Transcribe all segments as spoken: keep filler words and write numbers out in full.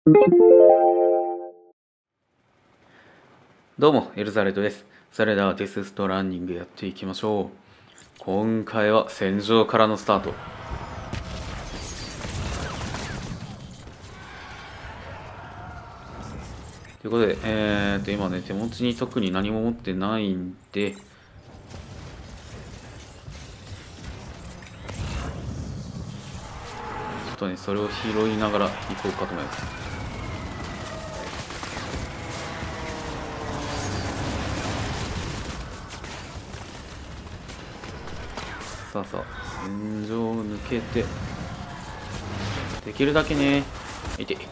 どうも、エルザレットです。それではデスストランディングやっていきましょう。今回は戦場からのスタート。ということで、えーと、今ね、手持ちに特に何も持ってないんで、ちょっとね、それを拾いながら行こうかと思います。さあさあ、戦場を抜けて、できるだけね、いて。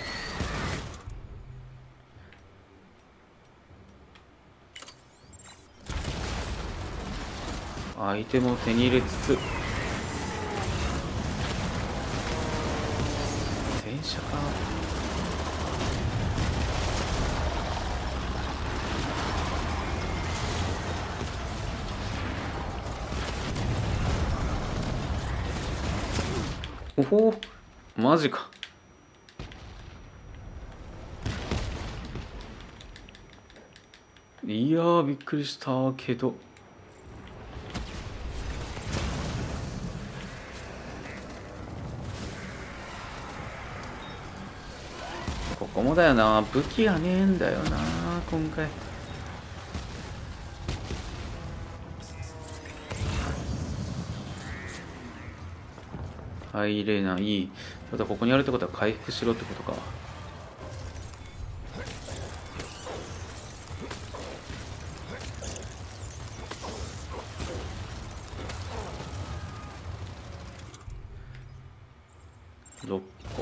相手も手に入れつつ、戦車か。おほー、マジか。いやー、びっくりしたけど。ここもだよな、武器がねえんだよな、今回。入れない。ただここにあるってことは回復しろってことか。ろっこ。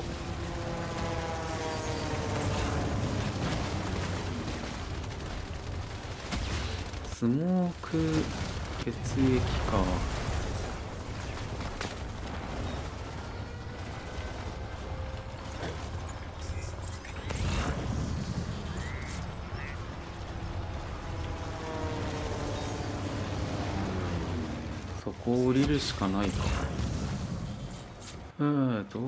スモーク血液か。そこを降りるしかないか。えーと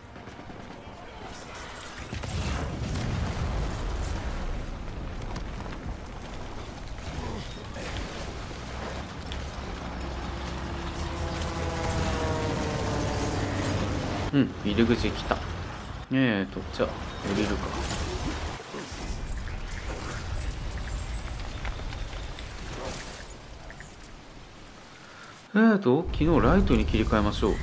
うん、入り口来た。えーとじゃあ降りるか。えーと昨日ライトに切り替えましょう。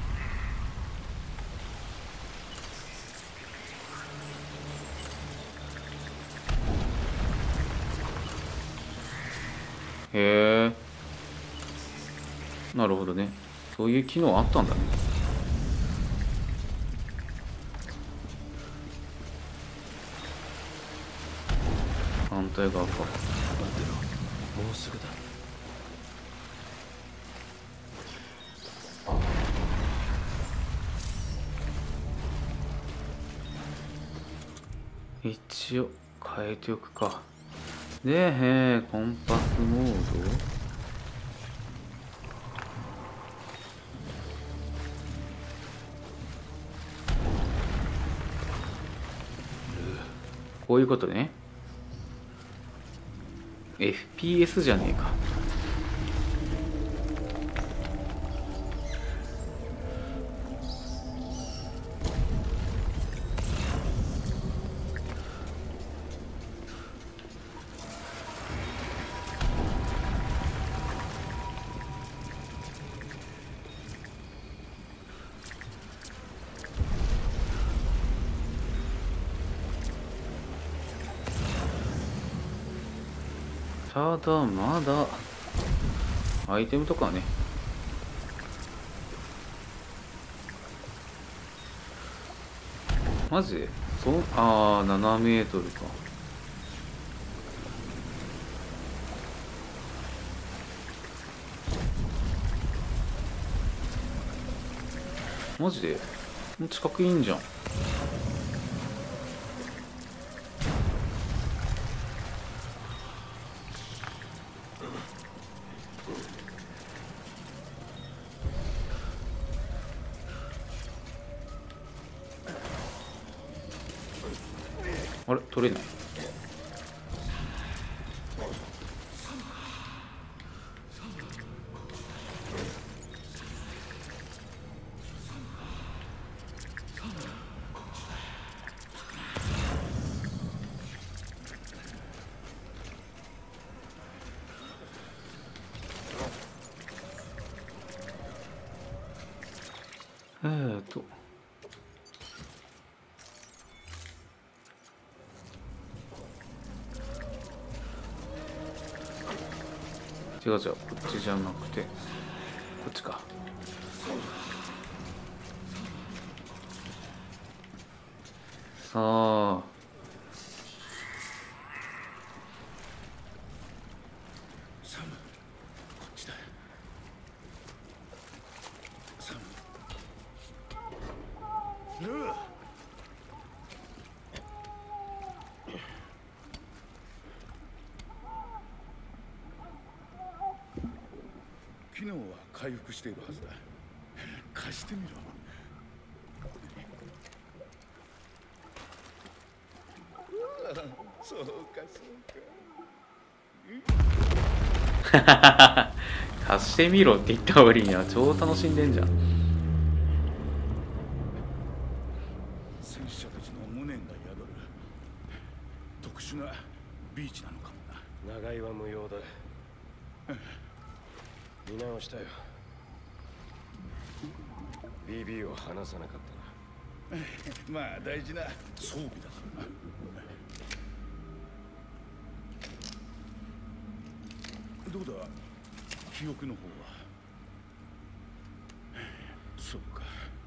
へえ、なるほどね。そういう機能あったんだね。反対側か。 待てろ、もうすぐだ。 一応変えておくか。で、えー、コンパスモード。こういうことね。エフピーエス じゃねえか。ただまだアイテムとかはね、マジでそう、ああななメートルか。マジで近くいいんじゃん。 あれ取れない。えーと違う違う、こっちじゃなくてこっちか。さあサム、こっちだ。サム、ルー。昨日は回復しているはずだ。貸してみろ。うわ、そうかそうか。 貸してみろって言った割には超楽しんでんじゃん。 戦死者たちの無念が宿る特殊なビーチなのかもな。 長居は無用だ。見直したよ。 ビービー を離さなかったな。 まあ大事な装備だからな。どうだ、記憶の方は。そうか。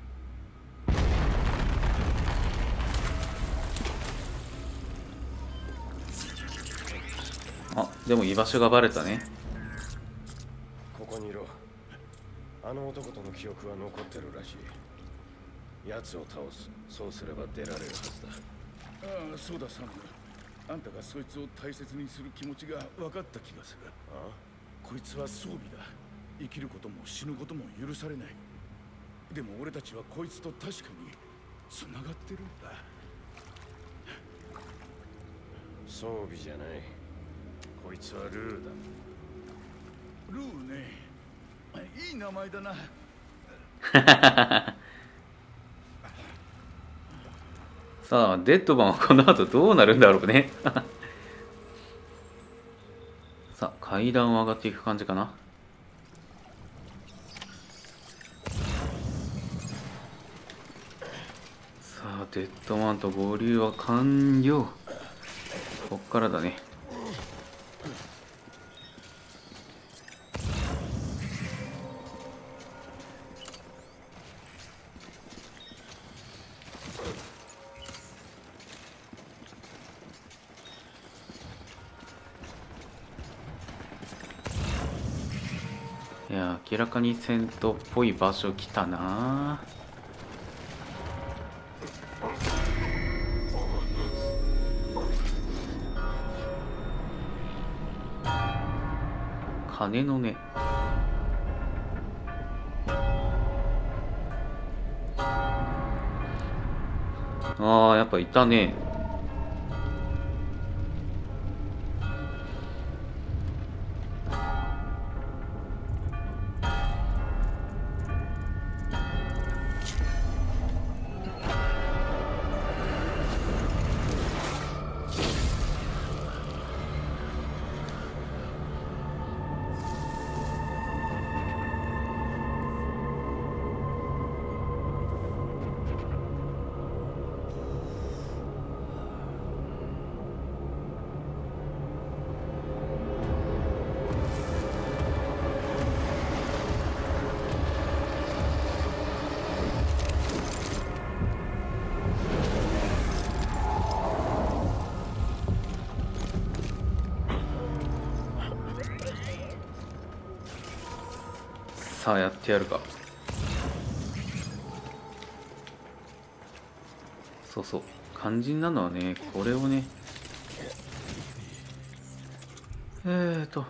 あ、でも居場所がバレたね。 ここにいろ。あの男との記憶は残ってるらしい。奴を倒す。そうすれば出られるはずだ。 ああ、そうだサム。あんたがそいつを大切にする気持ちが分かった気がする。 ああ、 こいつは装備だ。生きることも死ぬことも許されない。でも俺たちはこいつと確かにつながってるんだ。 装備じゃない。こいつはルーだ。 ルーね。いい名前だな。 さあデッドバンはこの後どうなるんだろうね。さあ階段を上がっていく感じかな。さあデッドマンと合流は完了。こっからだね。いや明らかに戦闘っぽい場所来たな。鐘の音。ああやっぱいたね。さあやってやるか。そうそう肝心なのはねこれをねえーと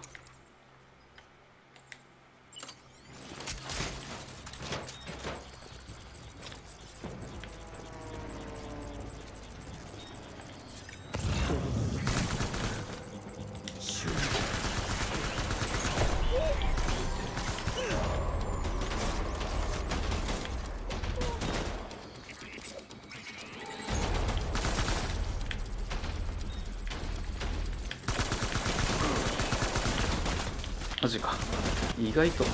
マジか。意外と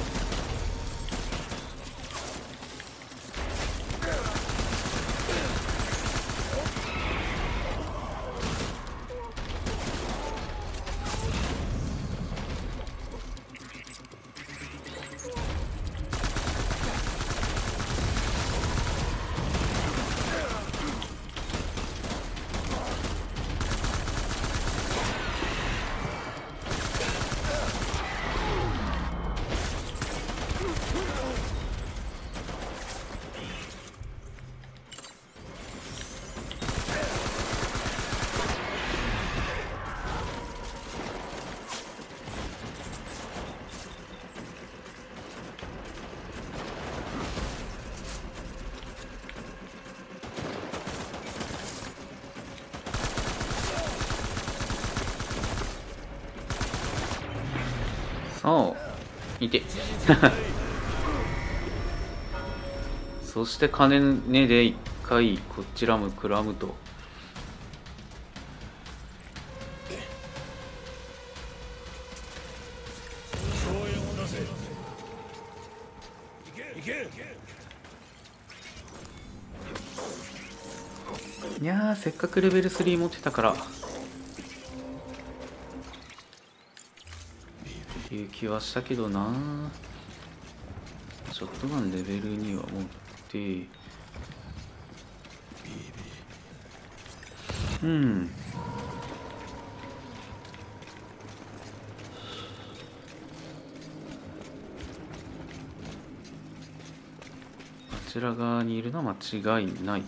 そういてそして金根で一回こちらもくらむと。いやー、せっかくレベルスリー持ってたからっていう気はしたけどな。ショットガンレベルには持ってうんあちら側にいるのは間違いない。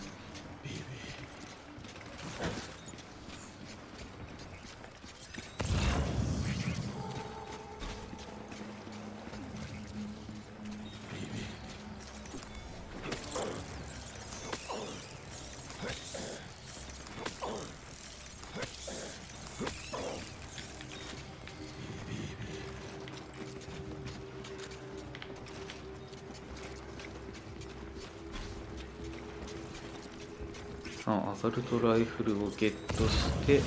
さあ、アサルトライフルをゲットして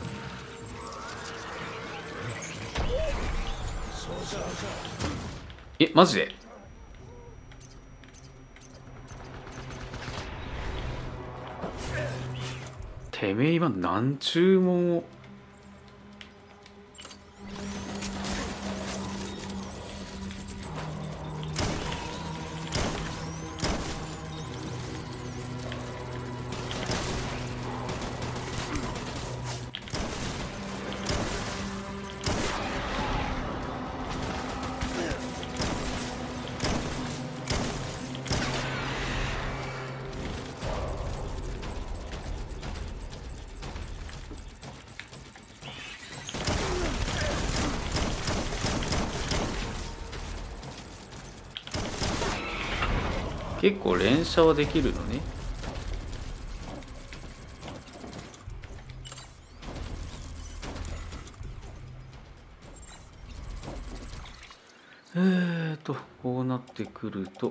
え、マジでてめえ今何注文を結構連射はできるのね。えーとこうなってくると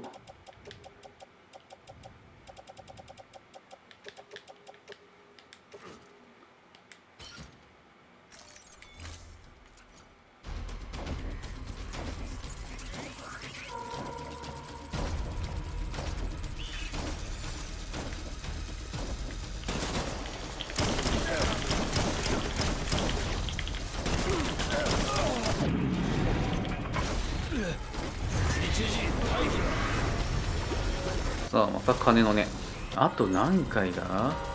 さあまた金のね。あと何回だ。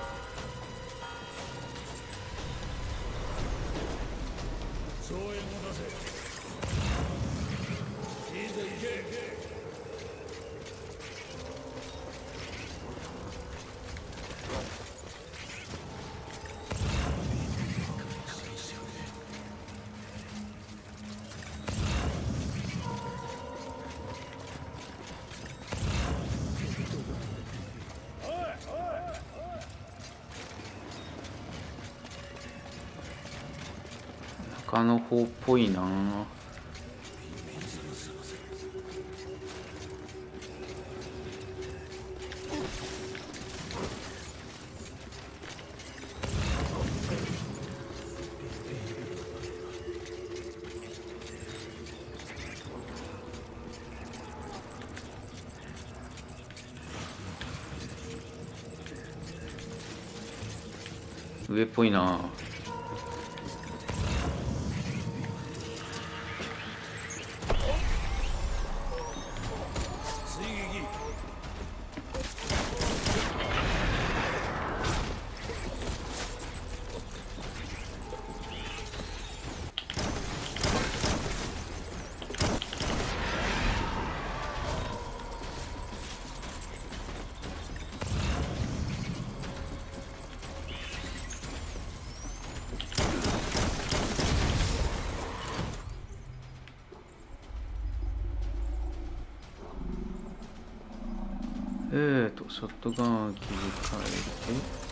中の方っぽいな。 上っぽいな。えーとショットガン切り替えて、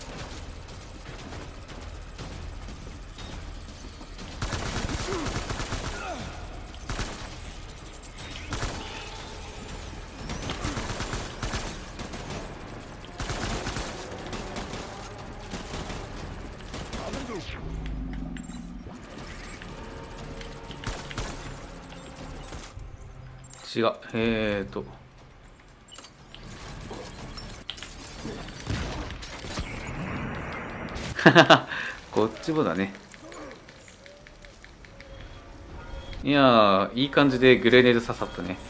違う、えーとこっちもだね。いやー、いい感じでグレネード刺さったね。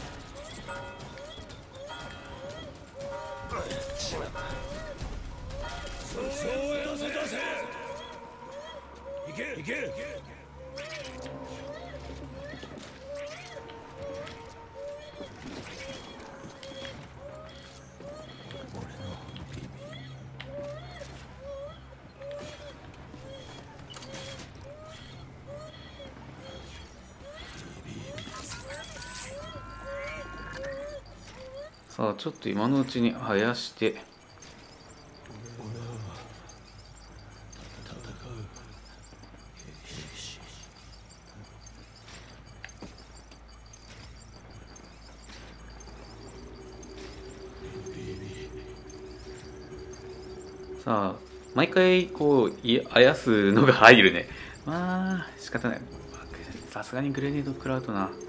さあちょっと今のうちに生やして、さあ毎回こういあやすのが入るね。まあ仕方ない。さすがにグレネード食らうとな。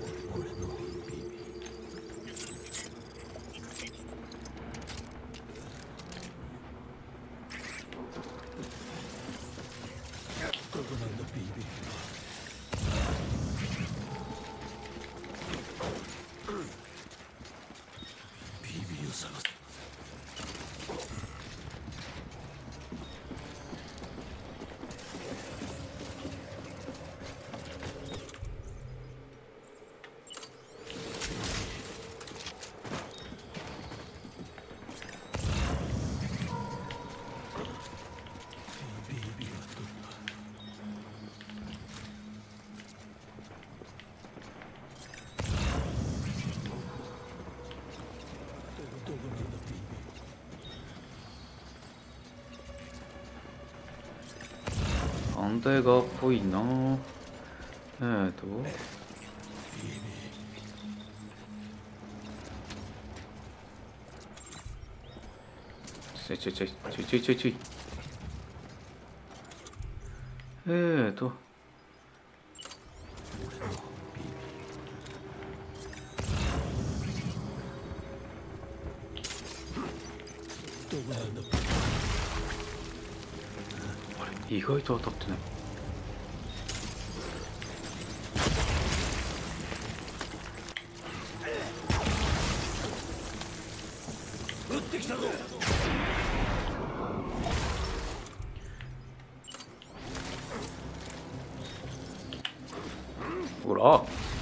反対側っぽいな。えーとちょいちょいちょいちょいちょいちょいちょい。えーと意外と当たってない。 撃ってきたぞ。 ほら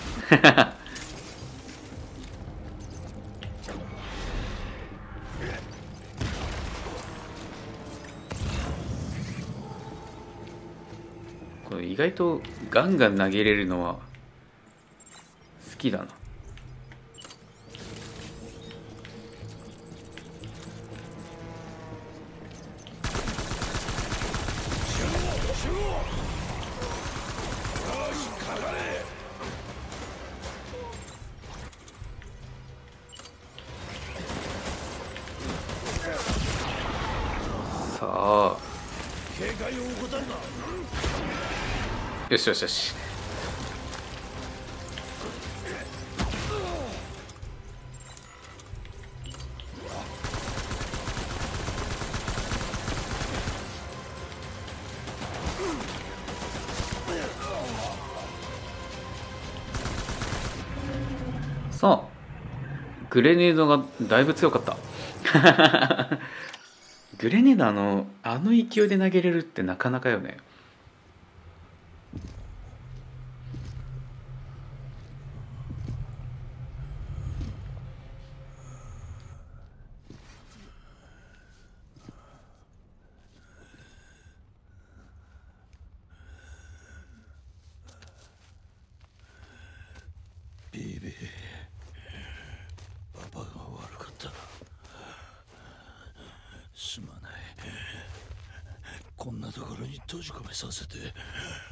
これ意外とガンガン投げれるのは好きだな。さあ警戒を怠るな。 よしよしよし。 グレネードがだいぶ強かったグレネードあのあの勢いで投げれるってなかなかよね。 ビビ、パパが悪かった。すまない。こんなところに閉じ込めさせて。ビビ。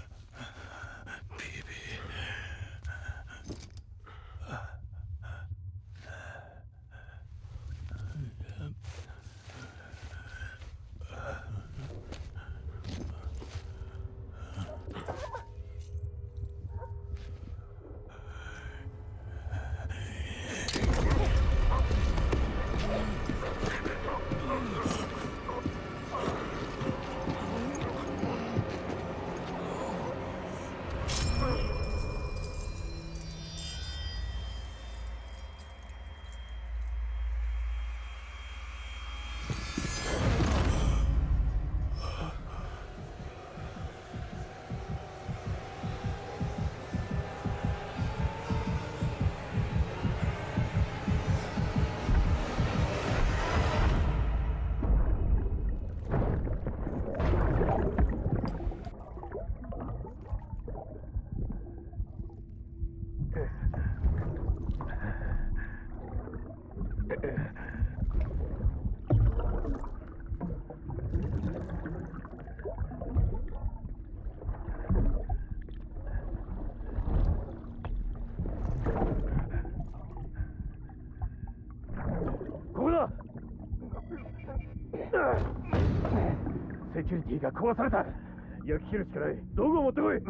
セキュリティが壊された。焼き切るしかない。道具を持ってこい。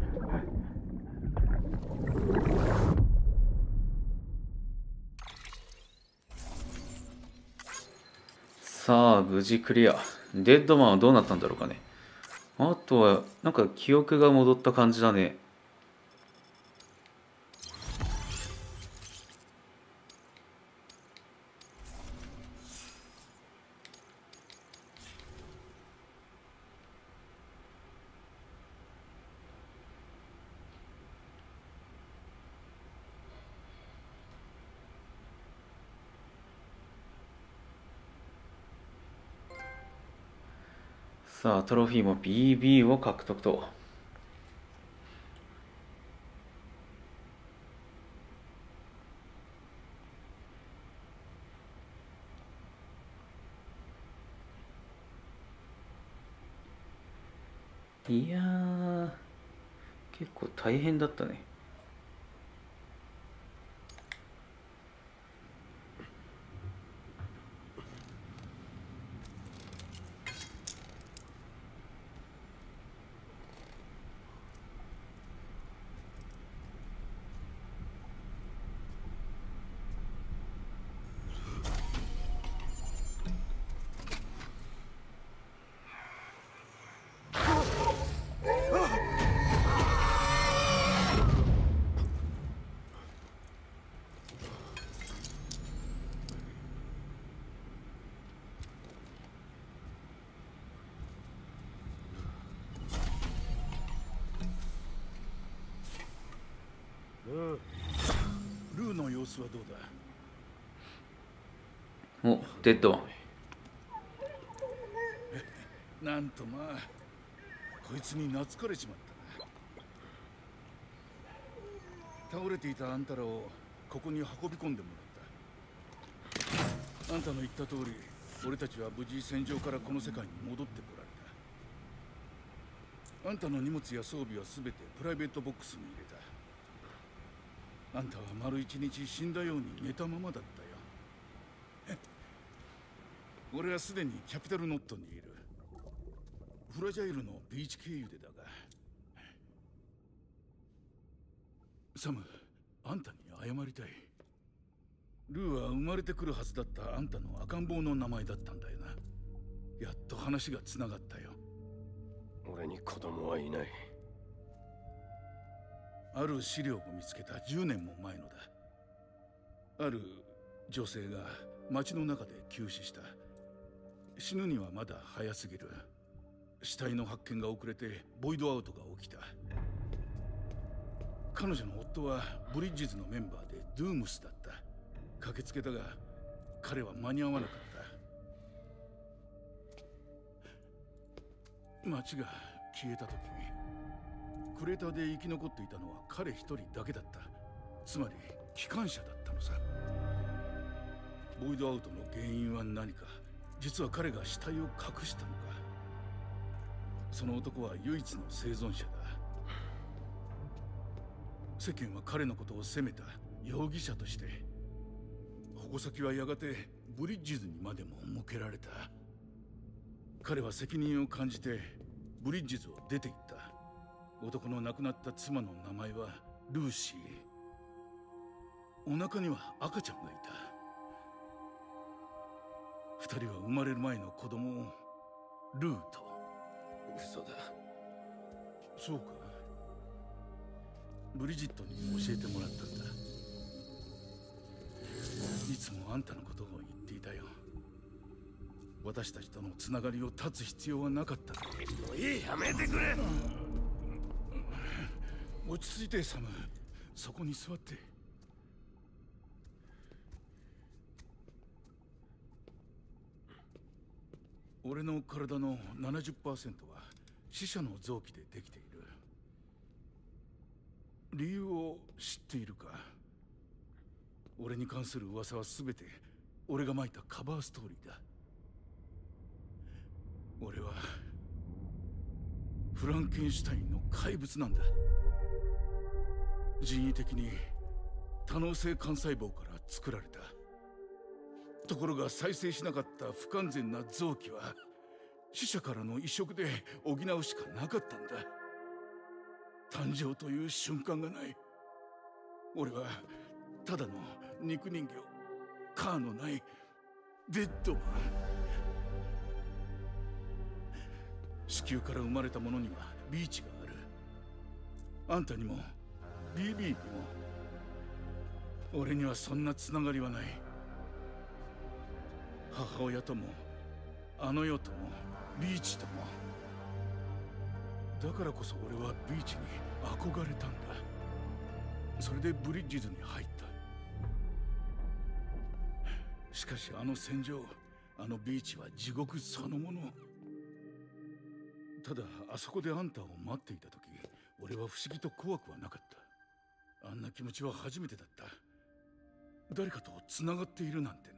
さあ無事クリア。デッドマンはどうなったんだろうかね。あとはなんか記憶が戻った感じだね。さあトロフィーも ビービー を獲得と。いやー結構大変だったね。 ルーの様子はどうお、 だ。 デッドマン。 なんとまあこいつに懐かれちまったな。倒れていたあんたらをここに運び込んでもらった。あんたの言った通り俺たちは無事戦場からこの世界に戻ってこられた。あんたの荷物や装備は全てプライベートボックスに入れた。あんたは丸一日死んだように寝たままだったよ。俺はすでにキャピタルノットにいる。フラジャイルのビーチ経由でだが。サム、あんたに謝りたい。ルーは生まれてくるはずだったあんたの赤ん坊の名前だったんだよな。やっと話がつながったよ。 俺に子供はいない。 ある資料を見つけたじゅうねんも前のだ。ある女性が街の中で急死した。死ぬにはまだ早すぎる。死体の発見が遅れてボイドアウトが起きた。彼女の夫はブリッジズのメンバーでドゥームスだった。駆けつけたが彼は間に合わなかった。街が消えた時、クレーターで生き残っていたのは彼一人だけだった。つまり機関車だったのさ。ボイドアウトの原因は何か。実は彼が死体を隠したのか。その男は唯一の生存者だ。世間は彼のことを責めた。容疑者として。矛先はやがてブリッジズにまでも向けられた。彼は責任を感じてブリッジズを出て行った。男の亡くなった妻の名前はルーシー。お腹には赤ちゃんがいた。二人は生まれる前の子供をルーと。 嘘だ。 そうか。ブリジットに教えてもらったんだ。いつもあんたのことを言っていたよ。私たちとのつながりを断つ必要はなかった。 もういい、やめてくれ。 落ち着いてサム。そこに座って。俺の体の ななじゅっパーセント は死者の臓器でできている。理由を知っているか？俺に関する噂は全て俺がまいたカバーストーリーだ。俺はフランケンシュタインの怪物なんだ。人為的に多能性幹細胞から作られた。ところが再生しなかった不完全な臓器は死者からの移植で補うしかなかったんだ。誕生という瞬間がない。俺はただの肉人形、カーのないデッドマン。子宮から生まれた者にはビーチがある。あんたにも ビービー にも。俺にはそんなつながりはない。母親ともあの世ともビーチとも。だからこそ俺はビーチに憧れたんだ。それでブリッジズに入った。しかしあの戦場、あのビーチは地獄そのもの。ただあそこであんたを待っていた時、俺は不思議と怖くはなかった。あんな気持ちは初めてだった。誰かとつながっているなんてな。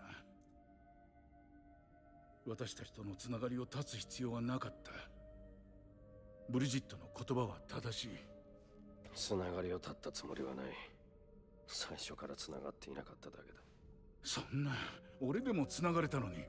私たちとのつながりを断つ必要はなかった。ブリジットの言葉は正しい。 つながりを断ったつもりはない。最初からつながっていなかっただけだ。 そんな、俺でもつながれたのに。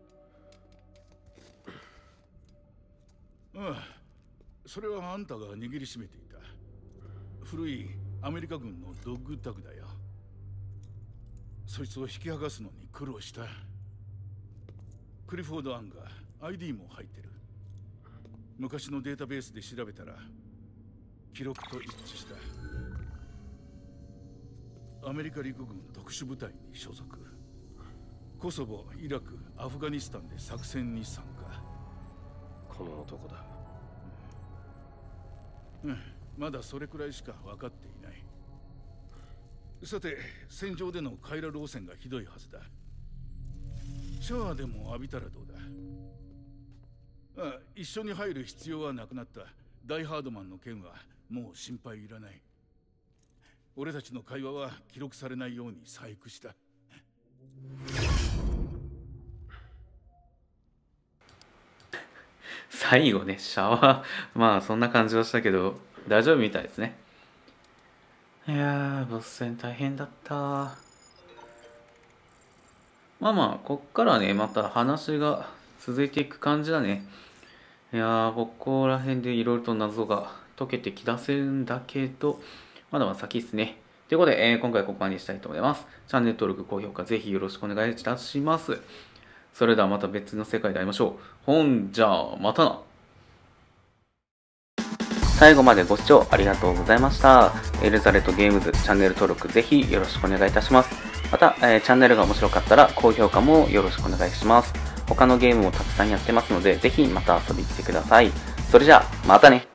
ああ、それはあんたが握りしめていた古いアメリカ軍のドッグタグだよ。そいつを引き剥がすのに苦労した。クリフォード・アンガー アイディー も入ってる。昔のデータベースで調べたら記録と一致した。アメリカ陸軍特殊部隊に所属。コソボ、イラク、アフガニスタンで作戦に参加。 この男だ。 うん、まだそれくらいしか分かっていない。さて、戦場での回路路線がひどいはずだ。シャワーでも浴びたらどうだ？ああ、一緒に入る必要はなくなった。ダイハードマンの件はもう心配いらない。俺たちの会話は記録されないように細工した。 最後ね、シャワーまあそんな感じはしたけど大丈夫みたいですね。いやー、ボス戦大変だった。まあまあこっからねまた話が続いていく感じだね。いやー、ここら辺でいろいろと謎が解けてきだせるんだけどまだまだ先ですね。ということで、えー、今回はここまでにしたいと思います。チャンネル登録、高評価ぜひよろしくお願いいたします。それではまた別の世界で会いましょう。ほんじゃあまたな。最後までご視聴ありがとうございました。エルザレットゲームズチャンネル登録ぜひよろしくお願いいたします。 また、えーチャンネルが面白かったら高評価もよろしくお願いします。他のゲームもたくさんやってますので、ぜひまた遊びに来てください。それじゃあ、またね。